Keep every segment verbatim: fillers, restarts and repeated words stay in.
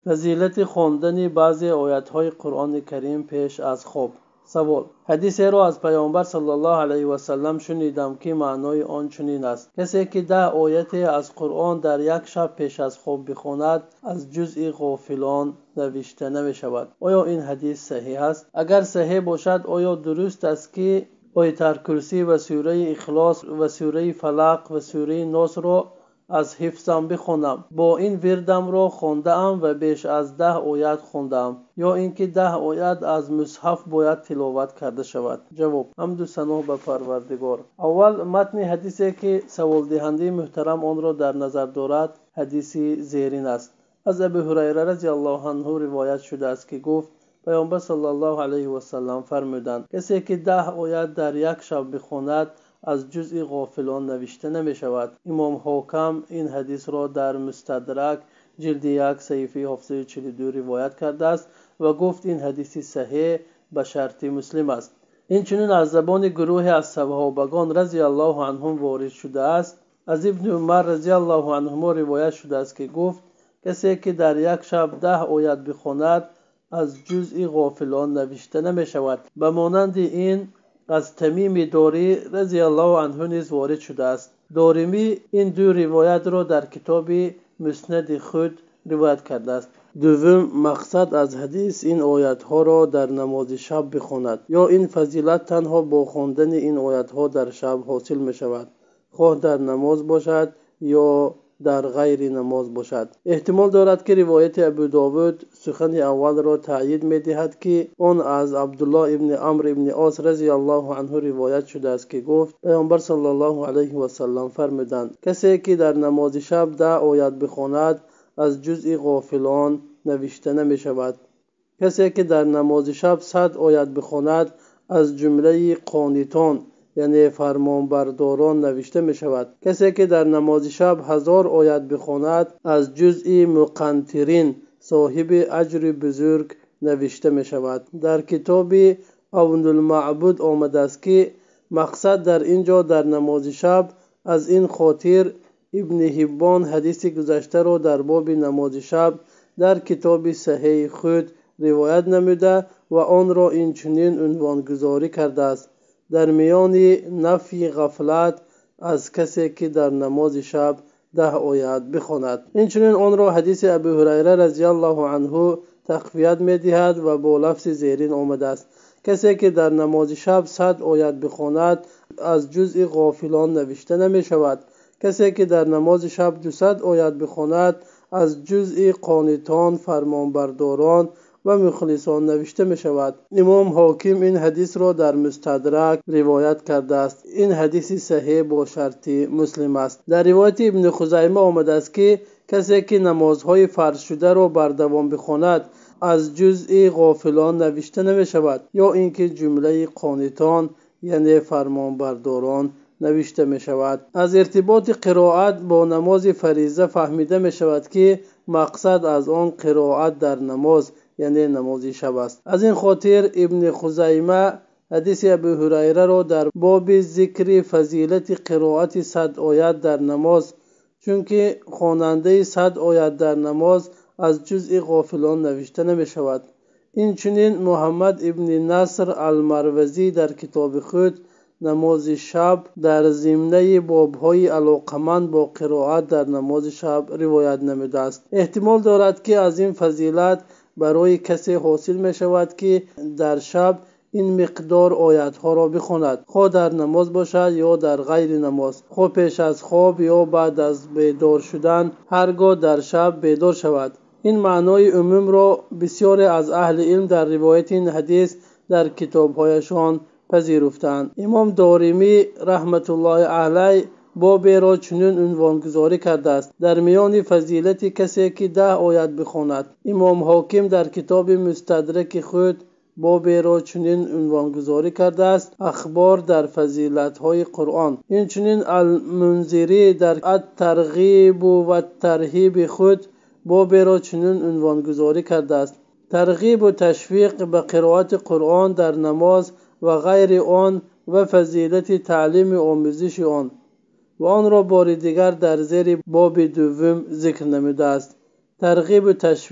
فضیلت خواندن بعضی آیات‌های قرآن کریم پیش از خواب. سوال: حدیثی را از پیامبر صلی الله علیه و سلم شنیدم که معنای آن چنین است: کسی که ده آیت از قرآن در یک شب پیش از خواب بخواند از جزء غافلان نوشته نمی شود. آیا این حدیث صحیح است؟ اگر صحیح باشد آیا درست است که آیت الکرسی و سوره اخلاص و سوره فلق و سوره ناس را از حفظم بخوانم؟ با این وردم را خوانده ام و بیش از ده آیت خوندم، یا اینکه ده آیت از مصحف باید تلاوت کرده شود؟ جواب: حمد و ثنا به پروردگار. اول متن حدیثی که سوال دهنده محترم آن را در نظر دارد حدیث زیرین است. از ابی هریره رضی الله عنه روایت شده است که گفت پیامبر صلی الله علیه و سلم فرمودند: کسی که ده آیت در یک شب بخواند از جزء غافلان نوشته نمی شود. امام حاکم این حدیث را در مستدرک جلد یک صحیفه هفتصد و چهل و دو روایت کرده است و گفت این حدیث صحیح به شرط مسلم است. این چنین از زبان گروه از صحابگان رضی الله عنهم وارد شده است. از ابن عمر رضی الله عنهما روایت شده است که گفت کسی که در یک شب ده آیت بخواند از جزء غافلان نوشته نمی شود. به مانند این از تمیم داری رضی الله عنه نیز وارد شده است. دارمی این دو روایت را در کتاب مسند خود روایت کرده است. دوم، مقصد از حدیث این آیات ها را در نماز شب بخواند، یا این فضیلت تنها با خواندن این آیات ها در شب حاصل می شود، خواه در نماز باشد یا در غیر نماز باشد. احتمال دارد که روایت ابو داود سخن اول را تأیید می دهد که آن از عبدالله ابن عمرو ابن عاص رضی الله عنه روایت شده است که گفت پیامبر صلی الله علیه و سلم فرمودند: کسی که در نماز شب ده آیت بخواند از جزء غافلان نوشته نمی شود. کسی که در نماز شب صد آیت بخواند از جمله قانتان یعنی فرمانبرداران نوشته می شود. کسی که در نماز شب هزار آیت بخواند از جزء مقنطرین صاحب اجر بزرگ نوشته می شود. در کتاب عون المعبود آمده است که مقصد در اینجا در نماز شب از این خاطر ابن حبان حدیث گذشته را در باب نماز شب در کتاب صحیح خود روایت نموده و آن را این چنین عنوان گذاری کرده است: در میان نفی غفلت از کسی که در نماز شب ده آیت بخواند. این چنین آن را حدیث ابی هریره رضی الله عنه تقویت می دهد و با لفظ زیرین آمده است: کسی که در نماز شب صد آیت بخواند از جزء غافلان نوشته نمی شود. کسی که در نماز شب دویست آیت بخواند از جزء قانتان فرمانبرداران و مخلصان نوشته می شود. امام حاکم این حدیث را در مستدرک روایت کرده است. این حدیث صحیح با شرط مسلم است. در روایت ابن خزیمه آمده است که کسی که نمازهای فرض شده را بر دوام بخواند از جزء غافلان نوشته نمی شود، یا اینکه جمله قانتان یعنی فرمانبرداران نوشته می شود. از ارتباط قرائت با نماز فریضه فهمیده می شود که مقصد از آن قرائت در نماز یعنی نماز شب است. از این خاطر ابن خزیمه حدیث ابی هریره را در باب ذکر فضیلت قرائت صد آیت در نماز، چون که خواننده صد آیت در نماز از جزء غافلان نوشته نمی شود. این چنین محمد ابن نصر المروزی در کتاب خود نماز شب در ضمن باب‌های علاقمند با قرائت در نماز شب روایت نموده است. احتمال دارد که از این فضیلت برای کسی حاصل می شود که در شب این مقدار آیات ها را بخواند، خواه در نماز باشد یا در غیر نماز، خواه پیش از خواب یا بعد از بیدار شدن، هرگاه در شب بیدار شود. این معنای عموم را بسیاری از اهل علم در روایت این حدیث در کتاب‌هایشان پذیرفتند. امام دارمی رحمت الله علیه بابی را چنین عنوان گذاری کرده است: در میان فضیلت کسی که ده آیت بخواند. امام حاکم در کتاب مستدرک خود بابی را چنین عنوان گذاری کرده است: اخبار در فضیلت های قرآن. این چنین المنذری در الترغیب و الترهیب خود بابی را چنین عنوان گذاری کرده است: ترغیب و تشویق به قرائت قرآن در نماز و غیر آن و فضیلت تعلیم و آموزش آن، و آن را بار دیگر در زیر باب دوم ذکر نموده است. ترغیب و تشویق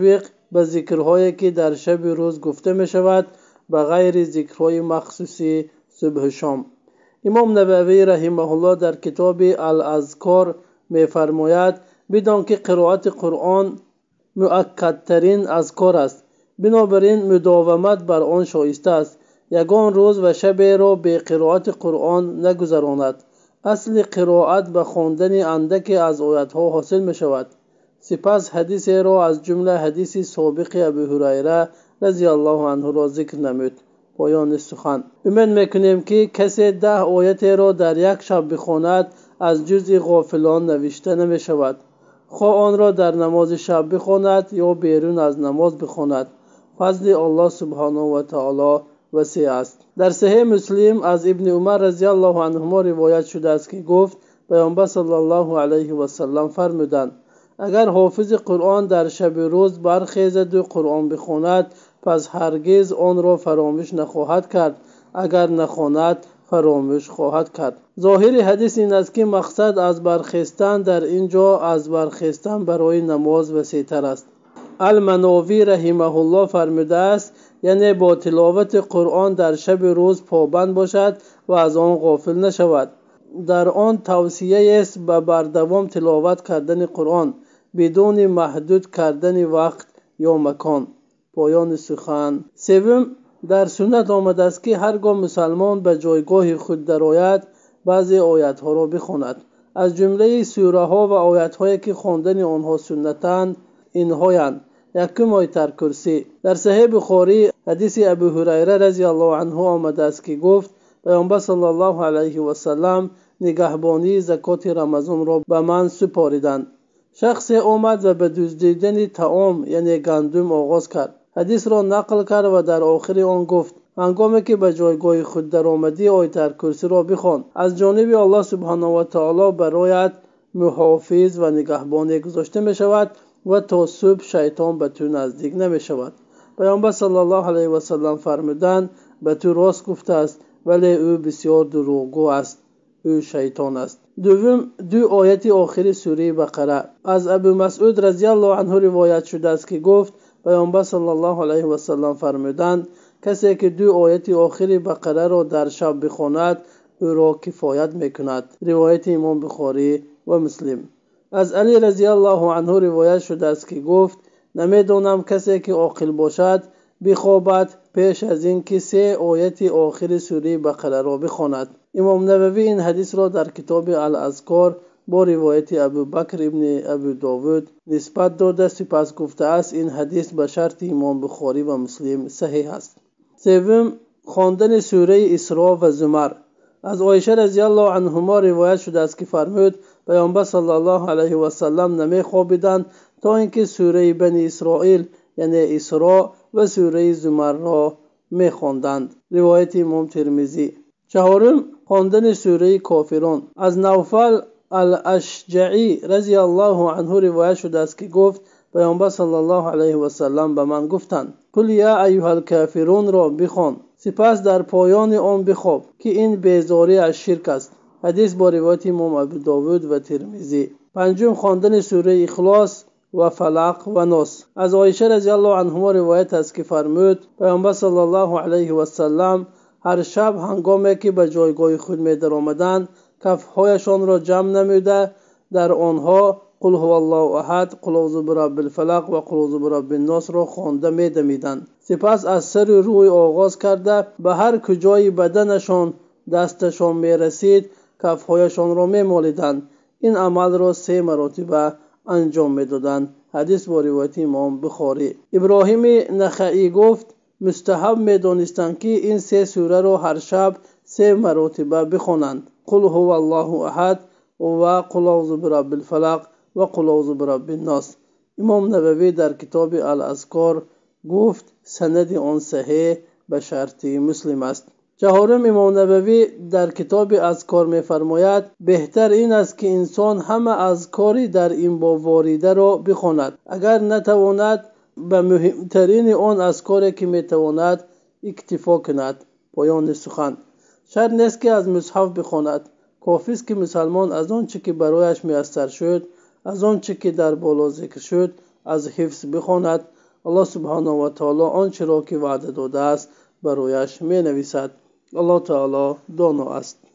به ذکرهایی که در شب روز گفته می شود به غیر ذکرهای مخصوصی صبح و شام. امام نووی رحمه الله در کتاب الاذکار می فرماید بدان که قرائت قرآن مؤکدترین اذکار است، بنابراین مداومت بر آن شایسته است. یگان روز و شب را به قرائت قرآن نگذراند. اصل قرائت به خواندن اندک از آیاتها حاصل می شود. سپس حدیث را از جمله حدیث سابق ابو هریره رضی الله عنه را ذکر نمود. پایان سخن. امید میکنیم که کسی ده آیت را در یک شب بخواند از جزء غافلان نوشته نمی شود. خواه آن را در نماز شب بخواند یا بیرون از نماز بخواند، فضل الله سبحانه و تعالی وسیع است. در صحیح مسلم از ابن عمر رضی الله عنهما روایت شده است که گفت پیامبر صلی الله علیه و سلم فرمودند اگر حافظ قرآن در شب روز برخیزد و قرآن بخواند پس هرگز آن را فراموش نخواهد کرد، اگر نخواند فراموش خواهد کرد. ظاهر حدیث این است که مقصد از برخیستن در اینجا از برخیستن برای نماز وسیع‌تر است. المناوی رحمه الله فرموده است یعنی با تلاوت قرآن در شب روز پابند باشد و از آن غافل نشود. در آن توصیه است به بردوام تلاوت کردن قرآن بدون محدود کردن وقت یا مکان. پایان سخن. سوم، در سنت آمده است که هرگاه مسلمان به جایگاه خود درآید بعضی آیات ها را بخواند. از جمله سوره ها و آیات هایی که خواندن آنها سنتند اینهایند: یکم آیت کرسی. در صحیح بخاری حدیث ابو هریره رضی الله عنه آمده است که گفت پیامبر صلی الله علیه و سلم نگهبانی زکات رمضان را به من سپاریدند. شخص آمد و به دزدیدن طعام یعنی گندم آغاز کرد. حدیث را نقل کرد و در آخر آن گفت هنگامی که به جایگاه خود در آمدی آیت کرسی را بخوان، از جانب الله سبحانه و تعالی برایت محافظ و نگهبانی گذاشته می شود و تا صبح شیطان به تو نزدیک نمی شود. پیامبر صلی الله علیه و سلم فرمودند به تو راست گفته است ولی او بسیار دروغگو است، او شیطان است. دوم، دو آیت آخر سوره بقره. از ابو مسعود رضی الله عنه روایت شده است که گفت پیامبر صلی الله علیه و سلم فرمودند کسی که دو آیت آخر بقره را در شب بخواند او را کفایت میکند. روایت امام بخاری و مسلم. از علی رضی الله عنه روایت شده است که گفت نمیدانم کسی که عاقل باشد بخوابد پیش از این که سه آیت آخر سوره بقره را بخواند. امام نووی این حدیث را در کتاب الاذکار با روایت ابو بکر ابن ابو داود نسبت داده، سپس گفته است این حدیث به شرط امام بخاری و مسلم صحیح است. سوم، خواندن سوره اسراء و زمر. از عایشه رضی الله عنهما روایت شده است که فرمود پیامبر صلی الله علیه و سلم نمی خوابیدند تا اینکه سوره بنی اسرائیل یعنی اسراء و سوره زمر را می خواندند. روایت امام ترمذی. چهارم، خواندن سوره کافرون. از نوفل الاشجعی رضی الله عنه روایت شده است که گفت پیامبر صلی الله علیه و سلم به من گفتند قل یا ایها الکافرون را بخوان سپس در پایان آن بخواب که این بیزاری از شرک است. حدیث با روایت امام ابو داود و ترمذی. پنجم، خواندن سوره اخلاص و فلق و ناس. از عایشه رضی الله عنها روایت است که فرمود پیامبر صلی الله علیه و سلم هر شب هنگامی که به جایگاه خود می درآمدند کفهایشان را جمع نموده در آنها قل هو الله احد، قل اعوذ برب الفلق و قل اعوذ برب الناس را خوانده می دمیدند. سپس از سر روی آغاز کرده به هر کجای بدنشان دستشان می رسید کفهایشان را می مالیدند. این عمل را سه مرتبه انجام می دادند. حدیث با روایت امام بخاری. ابراهیم نخعی گفت مستحب می دانستند که این سه سوره را هر شب سه مرتبه بخوانند: قل هو الله احد و قل اعوذ برب الفلق و قل اعوذ برب الناس. امام نووی در کتاب الاذکار گفت سند آن صحیح به شرط مسلم است. چهارم، امام نووی در کتاب اذکار می فرماید بهتر این است که انسان همه اذکاری در این باب واریده را بخواند. اگر نتواند به مهمترین آن اذکاری که می تواند اکتفا کند. پایان سخن. شرط نیست که از مصحف بخواند، کافی است که مسلمان از آن چه که برایش میسر شد، از آن چه که در بالا ذکر شد از حفظ بخواند الله سبحانه و تعالی آنچه را که وعده داده است برایش می نویسد. الله تعالی دانا است.